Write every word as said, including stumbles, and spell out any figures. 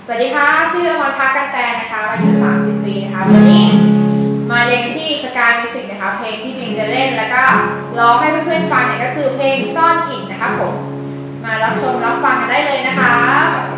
สวัสดีค่ะชื่ออมรพักกันแตนะคะอายุสามสิบปีนะคะวันนี้มาเรียนที่สกายมิวสิกนะคะเพลงที่บิมจะเล่นแล้วก็ร้องให้เพื่อนๆฟังเนี่ยก็คือเพลงซ่อนกลิ่นนะคะผมมารับชมรับฟังกันได้เลยนะคะ